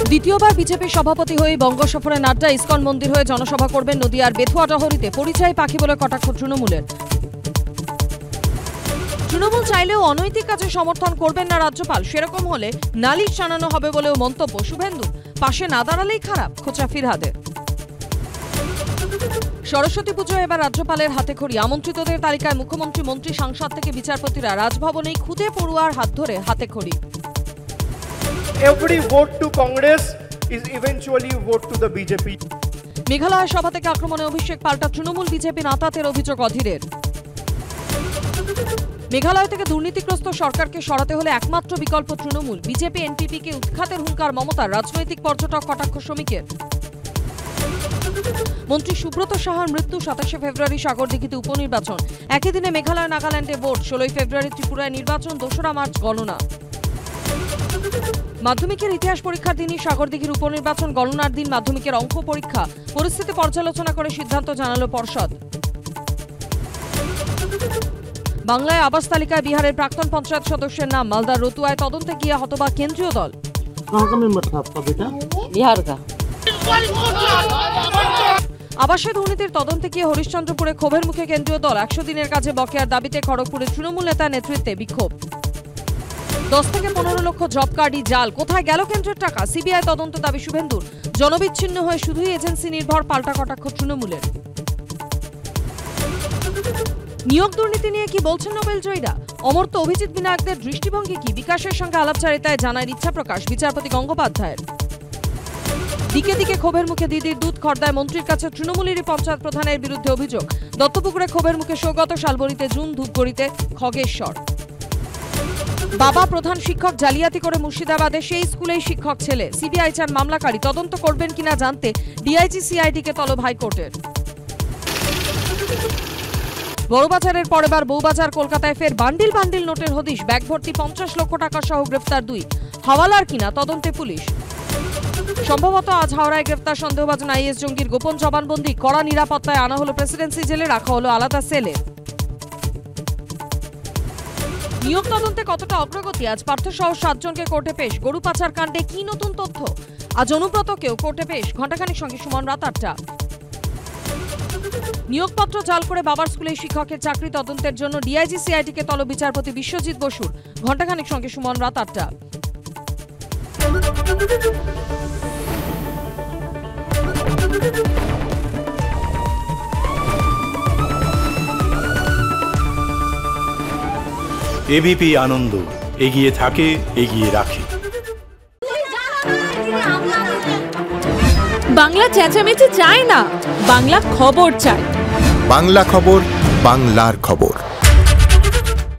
দ্বিতীয়বার বিজেপি সভাপতি হয়ে বঙ্গ সফরে নাড্ডা ইসকন মন্দির হয়ে জনসভা করবেন নদিয়ার বেথুয়াডহরিতে। পরিযায়ী পাখি বলে কটাক্ষ তৃণমূলের। তৃণমূল চাইলেও অনৈতিক কাজে সমর্থন করবেন না রাজ্যপাল, সেরকম হলে নালিশ জানানো হবে বলেও মন্তব্য শুভেন্দু। পাশে না দাঁড়ালেই খারাপ, খোঁচা ফিরহাদের। সরস্বতী পুজোয় এবার রাজ্যপালের হাতেখড়ি। আমন্ত্রিতদের তালিকায় মুখ্যমন্ত্রী, মন্ত্রী, সাংসদ থেকে বিচারপতিরা। রাজভবনেই খুদে পড়ুয়ার হাত ধরে হাতেখড়ি। Every vote to Congress is eventually vote to the BJP. Meghalaya সভা থেকে আক্রমণে অভিষেক, পাল্টা তৃণমূল বিজেপি নাতাতের অভিযোগ অধীরের। মেঘালয় থেকে দুর্নীতিগ্রস্ত সরকারকে সরাতে হলে একমাত্র বিকল্প তৃণমূল। বিজেপি এনপিপিকে উৎখাতের হুঙ্কার মমতার। রাজনৈতিক পর্যটক কটাক্ষ শ্রমিকের। মন্ত্রী সুব্রত সাহার মৃত্যু। 27 ফেব্রুয়ারি সাগরদিঘিতে উপনির্বাচন। একই দিনে মেঘালয়, নাগাল্যান্ডে ভোট। 16 ফেব্রুয়ারি ত্রিপুরায় নির্বাচন। 2রা মার্চ গণনা। মাধ্যমিকের ইতিহাস পরীক্ষার দিনই সাগরদিঘির উপনির্বাচন। গণনার দিন মাধ্যমিকের অঙ্ক পরীক্ষা। পরিস্থিতি পর্যালোচনা করে সিদ্ধান্ত জানালো পর্ষদ। বাংলায় আবাস তালিকায় বিহারের প্রাক্তন পঞ্চায়েত সদস্যের নাম। মালদার রতুয়ায় তদন্তে গিয়ে হতবাক কেন্দ্রীয় দল। আবাসে দুর্নীতির তদন্তে গিয়ে হরিশ্চন্দ্রপুরে ক্ষোভের মুখে কেন্দ্রীয় দল। 100 দিনের কাজে বকেয়ার দাবিতে খড়গপুরে তৃণমূল নেতার নেতৃত্বে বিক্ষোভ। 10 থেকে 15 লক্ষ জব কার্ডই জাল। কোথায় গেল কেন্দ্রের টাকা? সিবিআই তদন্ত দাবি শুভেন্দুর। জনবিচ্ছিন্ন হয়ে শুধুই এজেন্সি নির্ভর, পাল্টা কটাক্ষ তৃণমূলের। নিয়োগ দুর্নীতি নিয়ে কি বলছেন নোবেল জয়ীরা? অমর্ত্য অভিজিৎ বিনায়কদের দৃষ্টিভঙ্গি কি? বিকাশের সঙ্গে আলাপচারিতায় জানার ইচ্ছা প্রকাশ বিচারপতি গঙ্গোপাধ্যায়ের। দিকে দিকে ক্ষোভের মুখে দিদির দুধ। খর্দায় মন্ত্রীর কাছে তৃণমূলেরই পঞ্চায়েত প্রধানের বিরুদ্ধে অভিযোগ। দত্তপুকুরে ক্ষোভের মুখে সৌগত, শালবনীতে জুন, ধূপগড়িতে খগেশ্বর। বাবা প্রধান শিক্ষক জালিয়াতি করে মুর্শিদাবাদে সেই স্কুলেই শিক্ষক ছেলে। সিবিআই চান মামলাকারী তদন্ত করবেন কিনা জানতে ডিআইজি সিআইডিকে তলব হাইকোর্টের। বড়বাজারের পর এবার বউবাজার কলকাতায় ফের বান্ডিল বান্ডিল নোটের হদিশ। ব্যাগ ভর্তি 50 লক্ষ টাকা সহ গ্রেফতার 2। হাওয়ালার কিনা তদন্তে পুলিশ। সম্ভবত আজ হাওড়ায় গ্রেফতার সন্দেহভাজন আইএস জঙ্গির গোপন জবানবন্দি। কড়া নিরাপত্তায় আনা হলো প্রেসিডেন্সি জেলে, রাখা হলো আলাদা সেলে। নিয়োগ তদন্তে কতটা অগ্রগতি? আজ পার্থসহ 7 জনকে কোর্টে পেশ। গরু পাচার কাণ্ডে কি নতুন তথ্য? আজ অনুব্রতকেও কোর্টে পেশ। ঘণ্টাখানিক সঙ্গে সুমন রাত 8টা। নিয়োগপত্র জাল করে বাবার স্কুলে শিক্ষকের চাকরি তদন্তের জন্য ডিআইজি সিআইডিকে তলব বিচারপতি বিশ্বজিৎ বসুর। ঘণ্টাখানিক সঙ্গে সুমন রাত 8টা। এবিপি আনন্দ, এগিয়ে থাকে, এগিয়ে রাখে। বাংলা চেঁচামেচি চায় না, বাংলা খবর চায়। বাংলা খবর, বাংলার খবর।